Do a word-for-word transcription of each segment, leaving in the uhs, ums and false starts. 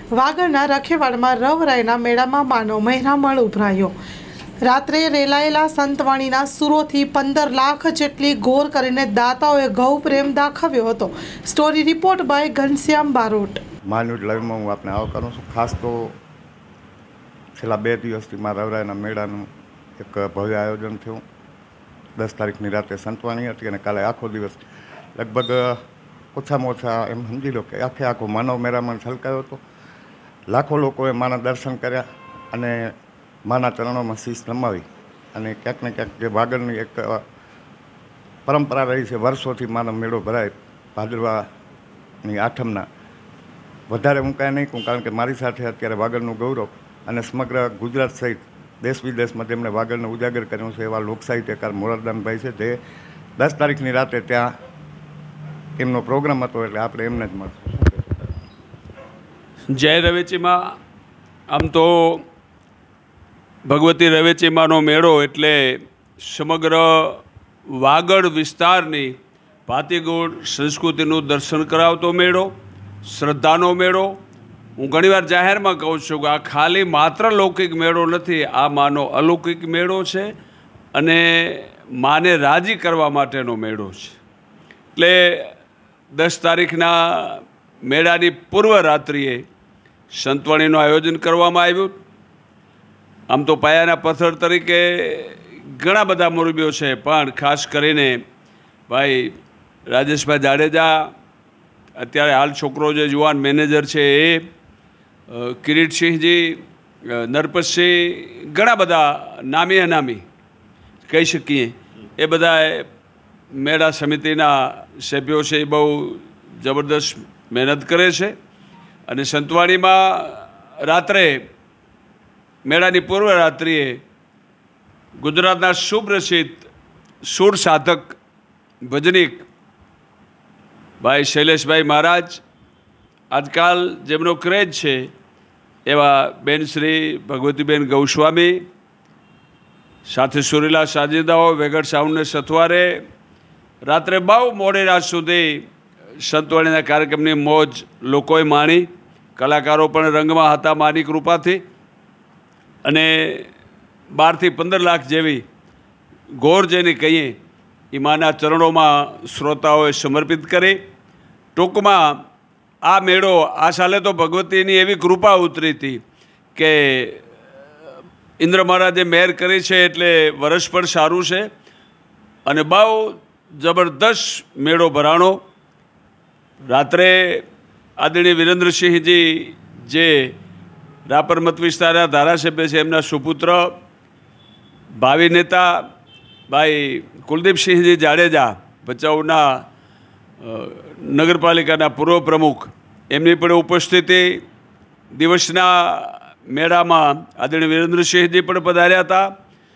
વાગડના રખેવાડમાં રવરાયના મેળામાં માનો મહેરામણ ઉભરાયો। રાત્રે રેલાયેલા સંતવાણીના સુરોથી પંદર લાખ જેટલી ગોર કરીને દાતાઓએ ગૌ પ્રેમ દાખવ્યો હતો। Story report by Ghanshyam Barot. માન્યુટ લાઈવમાં હું આપને આવકારું છું। ખાસ તો છેલ્લા બે દિવસથી મારા રવરાયના મેળાનું એક ભવ્ય આયોજન થયું। દસ તારીખની રાતે સંતવાણી હતી અને કાલે આખો દિવસ લગભગ ઓછામાં ઓછા એમ સમજી લો કે આખે આખો માનવ મેળામાં છલકાયો હતો। લાખો લોકોએ માના દર્શન કર્યા અને માના ચરણોમાં શીશ નમાવી અને ક્યાંક ને ક્યાંક જે વાગડની એક પરંપરા રહી છે, વર્ષોથી માનો મેળો ભરાય ભાદરવાની આઠમના, વધારે હું કાંઈ નહીં કહું, કારણ કે મારી સાથે અત્યારે વાગડનું ગૌરવ અને સમગ્ર ગુજરાત સહિત દેશ વિદેશમાં તેમણે વાગડને ઉજાગર કર્યું છે એવા લોક સાહિત્યકાર મોરારદાનભાઈ છે, જે દસ તારીખની રાતે ત્યાં એમનો પ્રોગ્રામ હતો, એટલે આપણે એમને જ મળશું। જય રવેચીમાં। આમ તો ભગવતી રવેચીમાનો મેળો એટલે સમગ્ર વાગડ વિસ્તારની ભાતીગોળ સંસ્કૃતિનું દર્શન કરાવતો મેળો, શ્રદ્ધાનો મેળો। હું ઘણીવાર જાહેરમાં કહું છું કે આ ખાલી માત્ર લૌકિક મેળો નથી, આ માનો અલૌકિક મેળો છે અને માને રાજી કરવા માટેનો મેળો છે। એટલે દસ તારીખના મેળાની પૂર્વ રાત્રિએ સંતવાણીનું આયોજન કરવામાં આવ્યું। આમ તો પાયાના પથ્થર તરીકે ઘણા બધા મુરબીઓ છે, પણ ખાસ કરીને ભાઈ રાજેશભાઈ જાડેજા, અત્યારે હાલ છોકરો જે યુવાન મેનેજર છે એ, કિરીટસિંહજી, નરપતસિંહ, ઘણા બધા નામી અનામી કહી શકીએ એ બધા મેળા સમિતિના સભ્યો છે, એ બહુ જબરદસ્ત મહેનત કરે છે। અને સંતવાણીમાં રાત્રે મેળાની પૂર્વ રાત્રિએ ગુજરાતના સુપ્રસિદ્ધ સુર સાધક ભજનીક ભાઈ શૈલેષભાઈ મહારાજ, આજકાલ જેમનો ક્રેઝ છે એવા બેન શ્રી ભગવતીબેન ગૌસ્વામી, સાથે સુરીલા સાજીદાઓ, વેગડ સાઉન્ડને સથવારે રાત્રે બહુ મોડી રાત સુધી સંતવાણીના કાર્યક્રમની મોજ લોકોએ માણી। કલાકારો પણ રંગમાં હતા માની કૃપાથી, અને બારથી પંદર લાખ જેવી ગોર જેને કહીએ એ માના ચરણોમાં શ્રોતાઓએ સમર્પિત કરી। ટૂંકમાં આ મેળો આ સાલે તો ભગવતીની એવી કૃપા ઉતરી હતી કે ઇન્દ્ર મહારાજે મહેર કરી છે, એટલે વર્ષ પણ સારું છે અને બહુ જબરદસ્ત મેળો ભરાણો। રાત્રે આદરણીય વિરેન્દ્રસિંહજી, જે રાપર મત વિસ્તારના ધારાસભ્ય છે, એમના સુપુત્ર ભાવિ નેતા ભાઈ કુલદીપસિંહજી જાડેજા, ભચાઉના નગરપાલિકાના પૂર્વ પ્રમુખ, એમની પણ ઉપસ્થિતિ દિવસના મેળામાં આદરણીય વિરેન્દ્રસિંહજી પણ પધાર્યા હતા।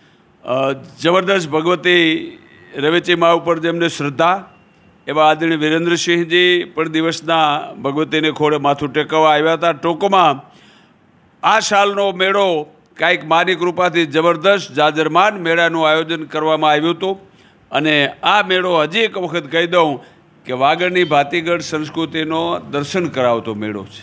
જબરદસ્ત ભગવતી રવેચીમા ઉપર જેમને શ્રદ્ધા એવા આદરણીય વિરેન્દ્રસિંહજી પણ દિવસના ભગવતીને ખોળે માથું ટેકવવા આવ્યા હતા। ટૂંકમાં આ સાલનો મેળો કાંઈક માની કૃપાથી જબરદસ્ત જાજરમાન મેળાનું આયોજન કરવામાં આવ્યું હતું અને આ મેળો હજી એક વખત કહી દઉં કે વાગડની ભાતીગળ સંસ્કૃતિનો દર્શન કરાવતો મેળો છે।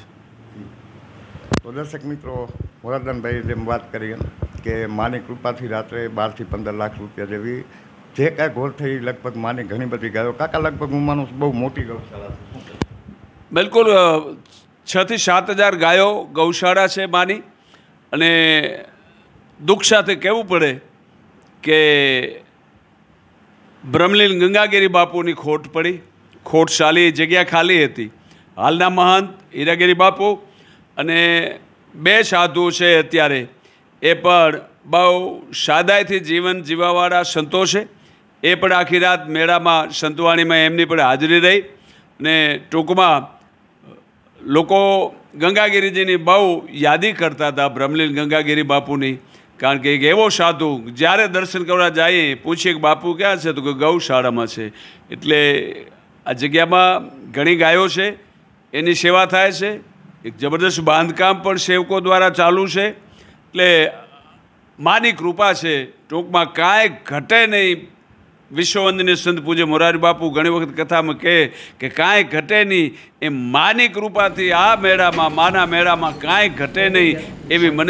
તો દર્શક મિત્રો, મોરારદાનભાઈ જેમ વાત કરી કે માની કૃપાથી રાત્રે બારથી પંદર લાખ રૂપિયા જેવી જે કાંઈ ઘોર થઈ, લગભગ માની ઘણી બધી ગાયો, કાકા લગભગ હું માનું બહુ મોટી ગૌશાળા છે। બિલકુલ, છ થી સાત હજાર ગાયો ગૌશાળા છે માની। અને દુઃખ સાથે કહેવું પડે કે બ્રહ્મલીન ગંગાગીરી બાપુની ખોટ પડી, ખોટ ચાલી, જગ્યા ખાલી હતી। હાલના મહંત હીરાગીરી બાપુ અને બે સાધુ છે અત્યારે, એ પણ બહુ સાદાઈથી જીવન જીવવાવાળા સંતો છે, એ પણ આખી રાત મેળામાં સંતવાણીમાં એમની પણ હાજરી રહી। અને ટૂંકમાં લોકો ગંગાગીરીજીની બહુ યાદી કરતા હતા, બ્રહ્મલીન ગંગાગીરી બાપુની, કારણ કે એક એવો સાધુ જ્યારે દર્શન કરવા જઈએ પૂછીએ કે બાપુ ક્યાં છે, તો કે ગૌશાળામાં છે। એટલે આ જગ્યામાં ઘણી ગાયો છે, એની સેવા થાય છે। એક જબરદસ્ત બાંધકામ પણ સેવકો દ્વારા ચાલુ છે, એટલે માની કૃપા છે। ટૂંકમાં કાંઈ ઘટે નહીં વિશ્વવંદનીય સંત પૂજ્ય મોરારી બાપુ ઘણી વખત કથામાં કહે કે કાંઈ ઘટે નહીં, એ માની કૃપાથી આ મેળામાં, માના મેળામાં કાંઈ ઘટે નહીં એવી મને.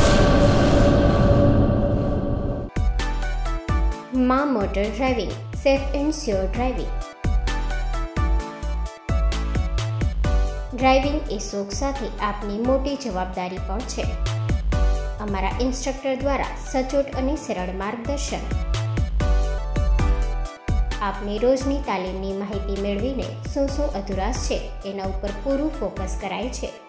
મા motor driving, safe and sure driving. Driving એ શોખ સાથે આપની મોટી જવાબદારી પણ છે. અમારા ઇન્સ્ટ્રક્ટર દ્વારા સચોટ અને સરળ માર્ગદર્શન. આપની રોજની તાલીમની માહિતી મેળવીને શું શું અધુરાશ છે એના ઉપર પૂરું ફોકસ કરાય છે.